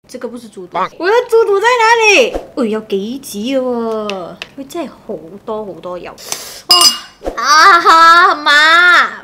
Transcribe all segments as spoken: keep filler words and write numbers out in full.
这个不是豬肚，我的豬肚在哪里？哦，有幾集喎，佢真係好多好多油。哇！啊哈媽！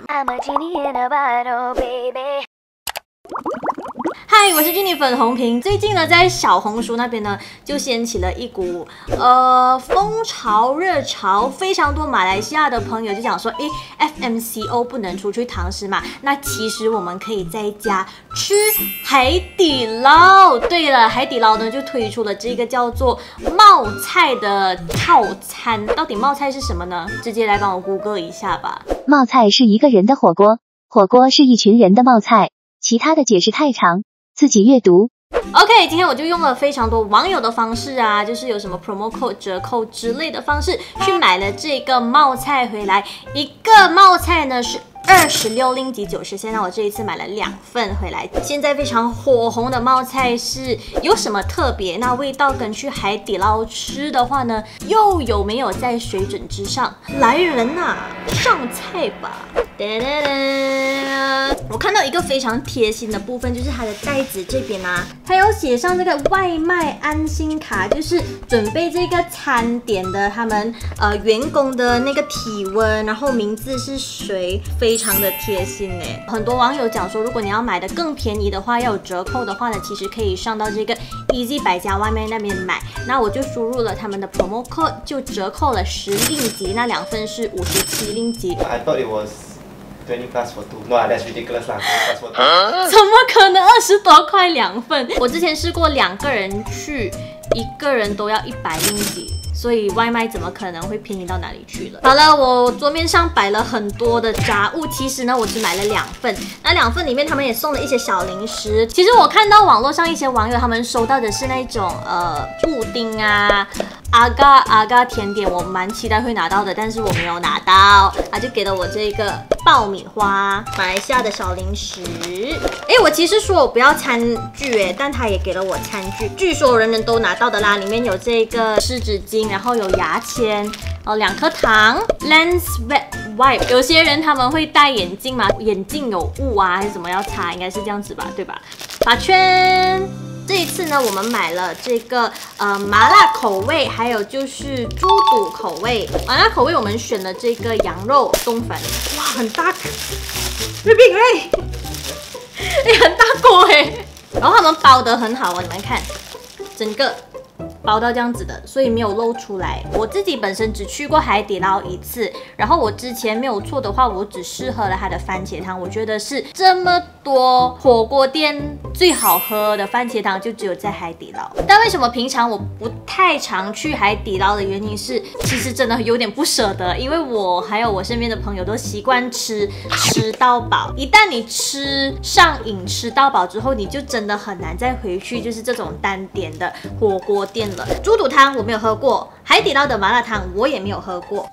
嗨，我是君妮粉红瓶。最近呢，在小红书那边呢，就掀起了一股呃风潮热潮，非常多马来西亚的朋友就讲说，诶 ，F M C O 不能出去堂食嘛，那其实我们可以在家吃海底捞。对了，海底捞呢就推出了这个叫做冒菜的套餐。到底冒菜是什么呢？直接来帮我 Google 一下吧。 冒菜是一个人的火锅，火锅是一群人的冒菜，其他的解释太长。自己阅读。 OK， 今天我就用了非常多网友的方式啊，就是有什么 promo code 折扣之类的方式去买了这个冒菜回来。一个冒菜呢是二十六令吉九十，现在我这一次买了两份回来。现在非常火红的冒菜是有什么特别？那味道跟去海底捞吃的话呢，又有没有在水准之上？来人呐、啊，上菜吧！哒哒哒！我看到一个非常贴心的部分，就是它的袋子这边啊，它有写上这个外卖安心卡，就是准备这个餐点的他们呃员工的那个体温，然后名字是谁，非常的贴心哎。很多网友讲说，如果你要买的更便宜的话，要有折扣的话呢，其实可以上到这个 Easy 百家外卖那边买。那我就输入了他们的 promo code， 就折扣了十令吉，那两份是五十七令吉。 I thought it was twenty plus for two. No, that's ridiculous lah. twenty plus for two. 怎么可能二十多块两份？我之前试过两个人去，一个人都要一百令吉。所以外卖怎么可能会便宜到哪里去了？好了，我桌面上摆了很多的杂物，其实呢，我只买了两份。那两份里面，他们也送了一些小零食。其实我看到网络上一些网友他们收到的是那种呃布丁啊、阿嘎阿嘎甜点，我蛮期待会拿到的，但是我没有拿到，他就给了我这个爆米花，马来西亚的小零食。哎，我其实说我不要餐具哎，但他也给了我餐具，据说人人都拿到的啦，里面有这个湿纸巾。然后有牙签，哦，两颗糖 ，lens wet wipe。有些人他们会戴眼镜嘛，眼镜有雾啊，还是怎么要擦？应该是这样子吧，对吧？发圈。这一次呢，我们买了这个呃麻辣口味，还有就是猪肚口味。麻辣口味我们选了这个羊肉冬粉，哇，很大颗，瑞饼瑞，哎，很大锅哎。然后他们包得很好啊，你们看，整个。包到这样子的，所以没有露出来。我自己本身只去过海底捞一次，然后我之前没有错的话，我只试喝了它的番茄汤，我觉得是这么多火锅店最好喝的番茄汤就只有在海底捞。但为什么平常我不太常去海底捞的原因是，其实真的有点不舍得，因为我还有我身边的朋友都习惯吃吃到饱，一旦你吃上瘾吃到饱之后，你就真的很难再回去就是这种单点的火锅店了。猪肚汤我没有喝过，海底捞的麻辣烫我也没有喝过。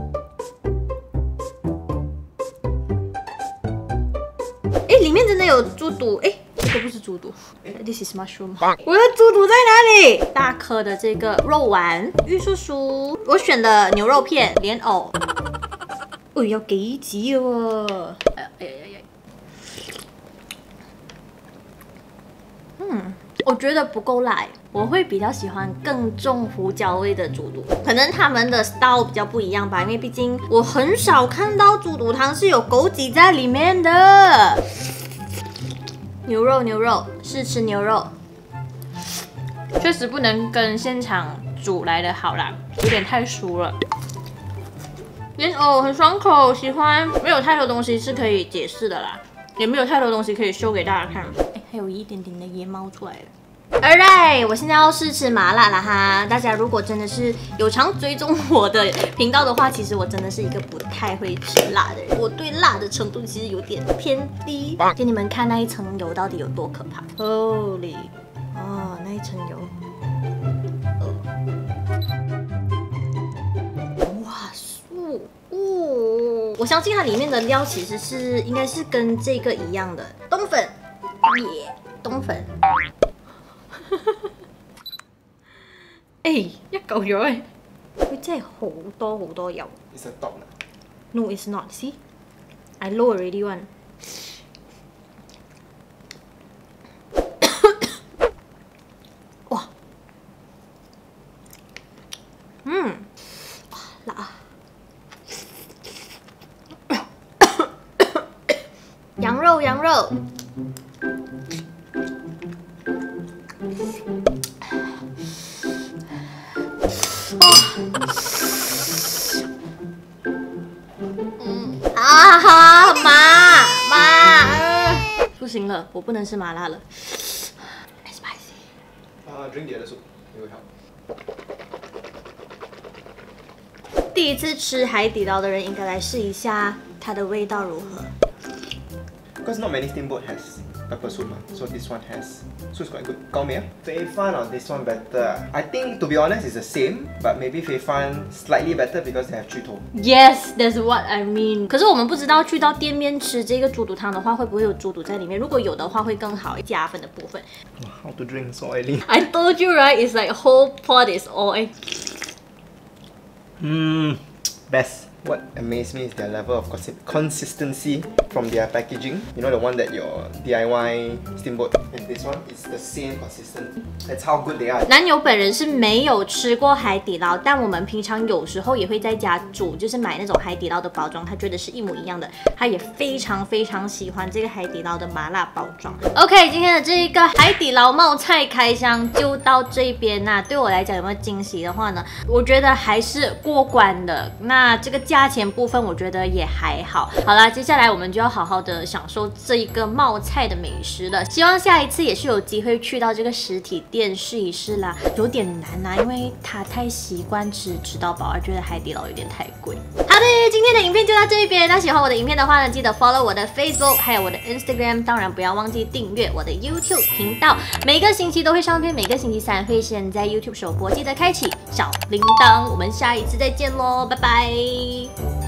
哎，里面真的有猪肚，哎，这个不是猪肚 ，This is mushroom。我的猪肚在哪里？大颗的这个肉丸，玉叔叔，我选的牛肉片，莲藕。哦，有幾集喎！哎呀哎呀哎呀！嗯。我觉得不够辣，我会比较喜欢更重胡椒味的猪肚，可能他们的 style 比较不一样吧，因为毕竟我很少看到猪肚汤是有枸杞在里面的。牛肉牛肉，试吃牛肉，确实不能跟现场煮来的好啦，有点太熟了。莲藕很爽口，喜欢，没有太多东西是可以解释的啦，也没有太多东西可以秀给大家看。哎，还有一点点的椰猫出来了。Alright， 我现在要试吃麻辣了哈。大家如果真的是有常追踪我的频道的话，其实我真的是一个不太会吃辣的人，我对辣的程度其实有点偏低。给你们看那一层油到底有多可怕。Holy， 哦，那一层油。哇素哦，我相信它里面的料其实是应该是跟这个一样的。冬粉，耶，冬粉。哎，一嚿油誒，佢真係好多好多油。 It's a dog. No, it's not. See, I low already one. Go。嗯啊哈，麻麻、呃，不行了，我不能吃麻辣了。Spicy。 Uh, drink the other soup. It will help. 第一次吃海底捞的人应该来试一下它的味道如何。 Because not many steamboat has pepper soup, so this one has. So it's quite good. Gao Mei, Fei Fan or this one better? I think to be honest it's the same, but maybe Fei Fan slightly better because they have 巨头。 Yes, that's what I mean. 可是我们不知道去到店面吃这个猪肚汤的话，会不会有猪肚在里面？如果有的话，会更好，加分的部分。 How to drink so oily? I told you right, it's like whole pot is oil. Mmm, best. What amazed me is their level of consistency from their packaging. You know the one that your D I Y steamboat and this one, it's the same consistent. That's how good they are. 男友本人是没有吃过海底捞，但我们平常有时候也会在家煮，就是买那种海底捞的包装，他觉得是一模一样的。他也非常非常喜欢这个海底捞的麻辣包装。OK， 今天的这一个海底捞冒菜开箱就到这边。那对我来讲有没有惊喜的话呢？我觉得还是过关的。那这个价钱部分我觉得也还好。好啦，接下来我们就要好好的享受这一个冒菜的美食了。希望下一次也是有机会去到这个实体店试一试啦。有点难啊，因为他太习惯吃吃到饱，而觉得海底捞有点太贵。好的，今天的影片就到这边。那喜欢我的影片的话呢，记得 follow 我的 Facebook， 还有我的 Instagram， 当然不要忘记订阅我的 YouTube 频道。每个星期都会上片，每个星期三会先在 YouTube 首播，记得开启小铃铛。我们下一次再见喽，拜拜。